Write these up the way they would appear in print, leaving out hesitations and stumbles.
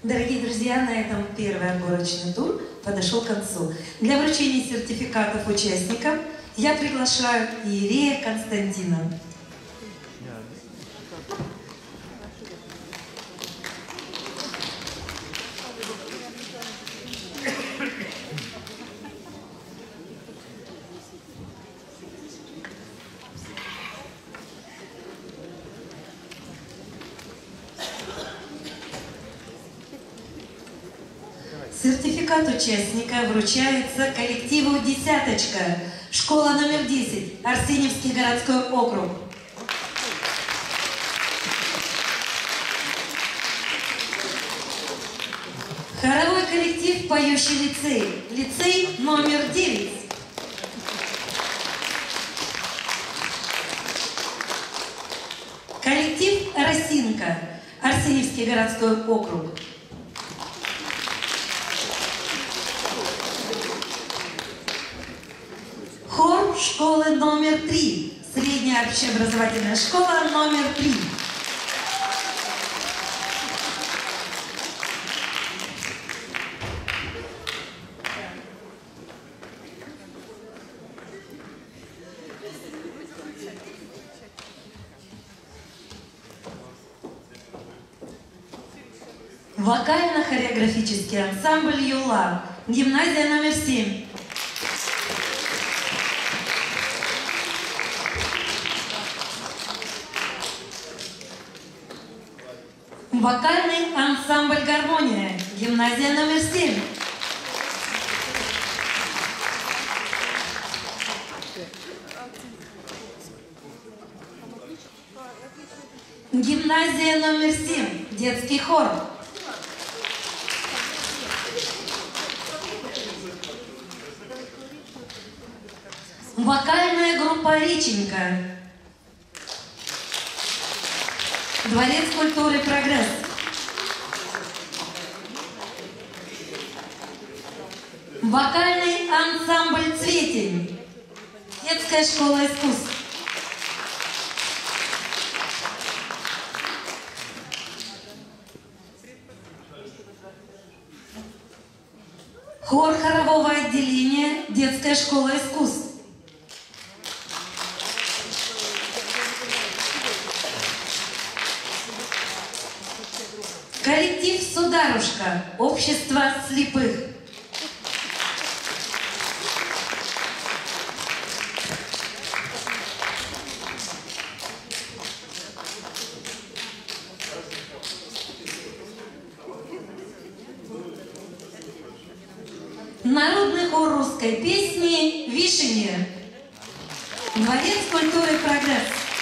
Дорогие друзья, на этом первый отборочный тур подошел к концу. Для вручения сертификатов участникам я приглашаю иерея Константина. Сертификат участника вручается коллективу «Десяточка», школа номер 10, Арсеньевский городской округ. Хоровой коллектив «Поющий лицей», лицей номер 9. Коллектив «Росинка», Арсеньевский городской округ. Хор школы номер 3, средняя общеобразовательная школа номер 3. Вокально-хореографический ансамбль «Юла», гимназия номер 7. Вокальный ансамбль «Гармония», гимназия номер 7. Гимназия номер 7, детский хор. Вокальная группа «Реченька», Дворец культуры «Прогресс». Вокальный ансамбль «Цветень», детская школа искусств. Хор хорового отделения, детская школа искусств. Коллектив «Сударушка», общество слепых. Народный хор русской песни «Вишенье», Дворец культуры «Прогресс».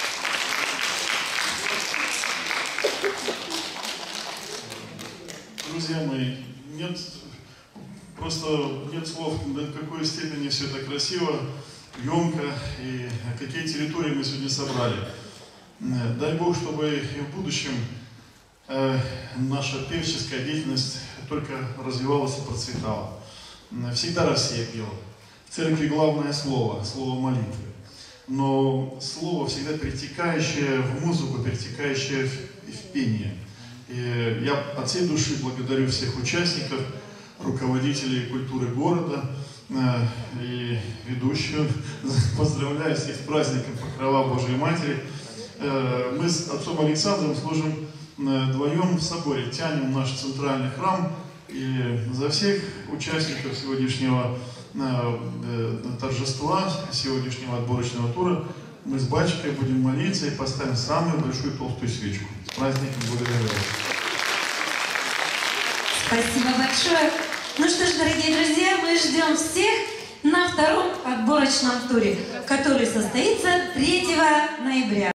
Друзья мои, просто нет слов, до какой степени все это красиво, емко и какие территории мы сегодня собрали. Дай Бог, чтобы и в будущем наша певческая деятельность только развивалась и процветала. Всегда Россия пела. В церкви главное слово, слово молитвы. Но слово всегда перетекающее в музыку, перетекающее в пение. И я от всей души благодарю всех участников, руководителей культуры города и ведущих. Поздравляю всех с праздником Покрова Божией Матери. Мы с отцом Александром служим вдвоем в соборе, тянем наш центральный храм. И за всех участников сегодняшнего торжества, сегодняшнего отборочного тура мы с батюшкой будем молиться и поставим самую большую толстую свечку. С праздником благодарю. Спасибо большое. Ну что ж, дорогие друзья, мы ждем всех на втором отборочном туре, который состоится 3 ноября.